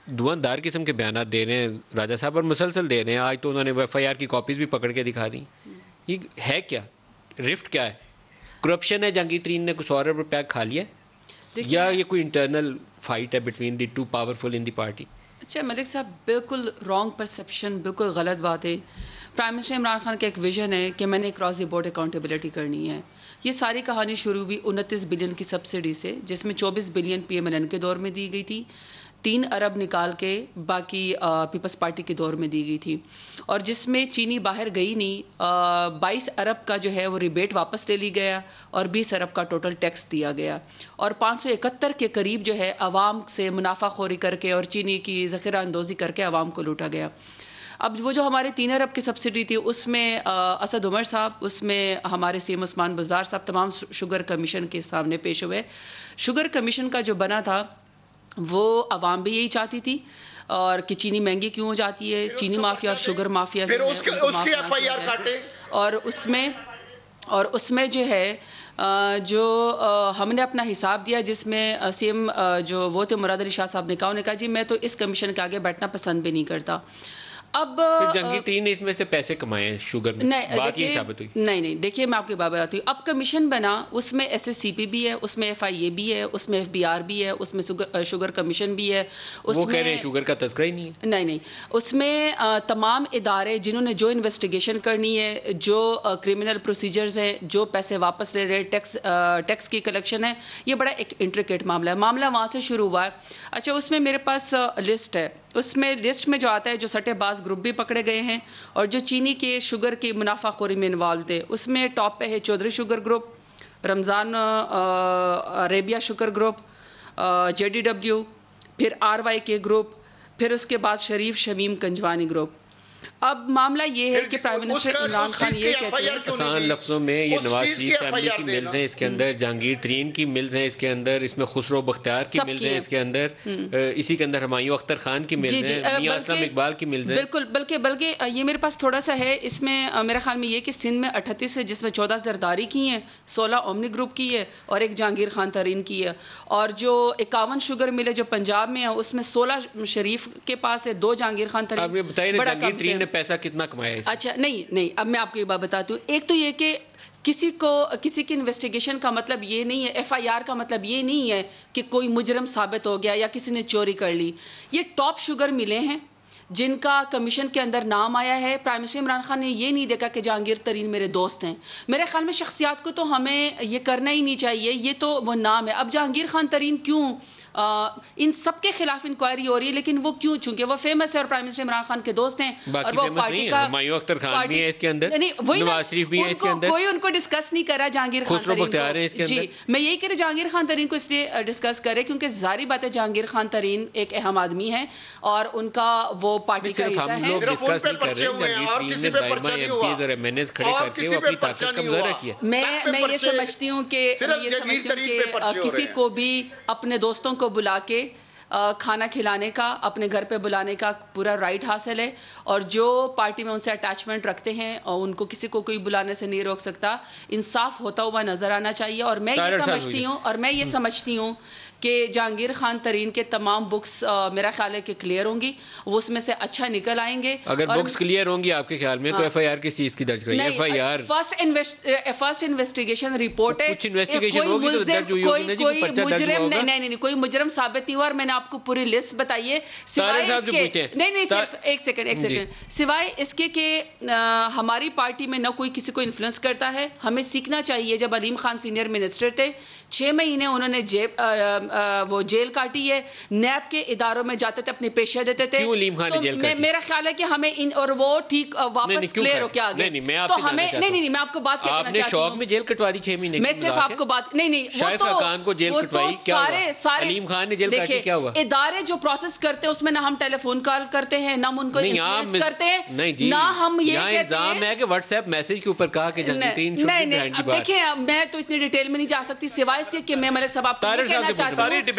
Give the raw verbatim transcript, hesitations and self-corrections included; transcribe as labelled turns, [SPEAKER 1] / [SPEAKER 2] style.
[SPEAKER 1] धुआंधार किस्म के बयान दे रहे हैं राजा साहब, और मुसलसल दे रहे हैं। आज तो उन्होंने एफ आई आर की कॉपीज़ भी पकड़ के दिखा दी। ये है क्या? रिफ्ट क्या है? करप्शन है? जहांगीर तरीन ने कुछ और रुपया खा लिया, या ये कोई इंटरनल फाइट है between the two powerful in the party?
[SPEAKER 2] अच्छा मलिक साहब, बिल्कुल रॉन्ग परसेप्शन, बिल्कुल गलत बात है। प्राइम मिनिस्टर इमरान खान का एक विजन है कि मैंने क्रॉस द बोर्ड अकाउंटेबिलिटी करनी है। ये सारी कहानी शुरू हुई उनतीस बिलियन की सब्सिडी से, जिसमें चौबीस billion P M L N के दौर में दी गई थी, तीन अरब निकाल के बाकी पीपल्स पार्टी के दौर में दी गई थी, और जिसमें चीनी बाहर गई नहीं। बाईस अरब का जो है वो रिबेट वापस ले ली गया और बीस अरब का टोटल टैक्स दिया गया, और पाँच सौ इकहत्तर के करीब जो है आवाम से मुनाफाखोरी करके और चीनी की ज़ख़ीरा अंदोज़ी करके आवाम को लूटा गया। अब वो जो हमारे तीन अरब की सब्सिडी थी उसमें असद उमर साहब, उसमें हमारे सी एम उस्मान बुज़दार साहब तमाम शुगर कमीशन के सामने पेश हुए। शुगर कमीशन का जो बना था वो आवाम भी यही चाहती थी, और कि चीनी महंगी क्यों हो जाती है, चीनी माफिया और शुगर माफिया
[SPEAKER 3] फिर उसके उसकी एफ आई आर काटे, और
[SPEAKER 2] उसमें और उसमें जो है जो हमने अपना हिसाब दिया, जिसमें सी एम जो वो थे मुराद अली शाह साहब ने कहा, उन्होंने कहा जी मैं तो इस कमीशन के आगे बैठना पसंद भी नहीं करता। अब
[SPEAKER 1] जहांगीर तरीन ने इसमें से पैसे कमाए हैं शुगर में,
[SPEAKER 2] नहीं,
[SPEAKER 1] बात ये साबित हुई।
[SPEAKER 2] नहीं नहीं देखिए मैं आपकी बात बताती हूँ। अब कमीशन बना, उसमें एस एस सी पी भी है, उसमें एफ आई ए भी है, उसमें एफ बी आर भी है, उसमें शुगर शुगर कमीशन भी है।
[SPEAKER 1] वो कह रहे हैं शुगर का तस्करा ही नहीं है।
[SPEAKER 2] नहीं नहीं उसमें आ, तमाम इदारे जिन्होंने जो इन्वेस्टिगेशन करनी है, जो क्रिमिनल प्रोसीजर्स हैं, जो पैसे वापस ले रहे, टैक्स टैक्स की कलेक्शन है, ये बड़ा एक इंट्रिकेट मामला है। मामला वहाँ से शुरू हुआ है। अच्छा उसमें मेरे पास लिस्ट है, उसमें लिस्ट में जो आता है जो सट्टेबाज ग्रुप भी पकड़े गए हैं और जो चीनी के शुगर की मुनाफाखोरी में इन्वॉल्व थे, उसमें टॉप पे है Chaudhry sugar group, Ramzan Arabia sugar group, J D W, फिर आर वाई के ग्रुप, फिर उसके बाद शरीफ शमीम कंजवानी ग्रुप। अब मामला ये है कि प्राइम मिनिस्टर इमरान खान ये कहते हैं,
[SPEAKER 1] आसान लफ्ज़ों में, ये नवाज शरीफ फैमिली की मिल्स हैं इसके अंदर, जहांगीर तरीन की मिल्स हैं इसके अंदर, इसमें खुसरो बख्तियार की मिल्स हैं इसके अंदर, इसी के अंदर हुमायूं अख्तर खान की मिल्स हैं, मियां असलम इकबाल की मिल्स हैं।
[SPEAKER 2] बिल्कुल, बल्कि बल्कि ये मेरे पास थोड़ा सा है इसमें, मेरे ख्याल में ये कि सिंध में अट्ठतीस है, जिसमें चौदह जरदारी की हैं, सोलह ओमनी ग्रुप की है और एक जहांगीर खान तरीन की है, और जो इक्यावन शुगर मिल है जो पंजाब में है उसमें सोलह शरीफ के पास है, दो जहांगीर खान तरीन।
[SPEAKER 1] आप ये बताइए ना जहांगीर तरीन ने पैसा कितना कमाया है?
[SPEAKER 2] अच्छा नहीं नहीं अब मैं आपको एक बात बताती हूँ। एक तो ये कि किसी को किसी की इन्वेस्टिगेशन का मतलब ये नहीं है, एफ आई आर का मतलब ये नहीं है कि कोई मुजरम साबित हो गया या किसी ने चोरी कर ली। ये टॉप शुगर मिले हैं जिनका कमीशन के अंदर नाम आया है। प्राइम मिनिस्टर इमरान खान ने ये नहीं देखा कि जहांगीर तरीन मेरे दोस्त हैं। मेरे ख्याल में शख्सियात को तो हमें ये करना ही नहीं चाहिए, ये तो वो नाम है। अब जहांगीर खान तरीन क्यों, आ, इन सब के खिलाफ इंक्वायरी हो रही है, लेकिन वो क्यों, चूंकि वो फेमस है और प्राइम मिनिस्टर इमरान खान के दोस्त हैं और वो पार्टी का,
[SPEAKER 1] हुमायूं अख्तर खान भी है इसके अंदर,
[SPEAKER 2] नहीं
[SPEAKER 1] नवाज शरीफ भी है इसके अंदर,
[SPEAKER 2] कोई उनको डिस्कस नहीं कर रहा जहांगीर खान तरीन को। जी मैं यही कह रही जहांगीर खान तरीन को इसलिए डिस्कस करे क्योंकि जारी बात है जहांगीर खान तरीन एक अहम आदमी है और उनका वो पार्टी का हिस्सा है। मैं मैं ये समझती हूँ कि किसी को भी अपने दोस्तों को बुला के खाना खिलाने का, अपने घर पे बुलाने का पूरा राइट हासिल है, और जो पार्टी में उनसे अटैचमेंट रखते हैं और उनको किसी को कोई बुलाने से नहीं रोक सकता। इंसाफ होता हुआ नजर आना चाहिए। और मैं ये समझती हूँ और मैं ये समझती हूँ कि जहांगीर खान तरीन के तमाम बुक्स आ, मेरा ख्याल है कि क्लियर होंगी, वो उसमें से अच्छा निकल आएंगे।
[SPEAKER 1] अगर बुक्स क्लियर होंगी आपके ख्याल में, हाँ। तो एफ आई आर किस चीज की दर्ज करें? F I R
[SPEAKER 2] first invest first investigation report है,
[SPEAKER 1] कुछ इन्वेस्टिगेशन होगी तो दर्ज हुई होगी ना जी, कोई पर्चा दर्ज
[SPEAKER 2] मुजरिम नहीं नहीं नहीं कोई मुजरिम साबित नहीं हुआ। और मैंने आपको पूरी लिस्ट बताई है, सिवाय इसके नहीं नहीं सिर्फ एक सेकंड एक सेकंड सिवाय इसके कि हमारी पार्टी में ना कोई किसी को इन्फ्लुएंस करता है। हमें सीखना चाहिए, जब अलीम खान सीनियर मिनिस्टर थे छः महीने उन्होंने जेब वो जेल काटी है, नैब के इदारों में जाते थे, अपने पेशे देते थे।
[SPEAKER 1] क्यों अलीम खान ने जेल काटी?
[SPEAKER 2] मेरा ख्याल है कि हमें इन और वो ठीक वापस क्लियर हो क्या आ गए।
[SPEAKER 1] नहीं, मैं
[SPEAKER 2] तो हमें नहीं नहीं मैं आपको बात कहना चाहती हूं,
[SPEAKER 1] शौक में जेल कटवा दी छह महीने।
[SPEAKER 2] मैं सिर्फ आपको बात नहीं नहीं
[SPEAKER 1] शाहिद खान को जेल कटवाई, क्या सारे सारे अलीम खान ने जेल काटी, क्या हुआ?
[SPEAKER 2] इदारे जो प्रोसेस करते हैं उसमें ना हम टेलीफोन कॉल करते हैं, ना हम उनको इन्फ्लुएंस करते हैं,
[SPEAKER 1] नहीं जी,
[SPEAKER 2] ना हम ये कहते हैं।
[SPEAKER 1] इल्जाम है कि व्हाट्सएप मैसेज के ऊपर कहा कि Jahangir Tareen should be behind the bar.
[SPEAKER 2] देखिए मैं तो इतनी डिटेल में नहीं जा सकती, सिवाय इसके कि मैं मलिक साहब आपको कहना चाहती हूं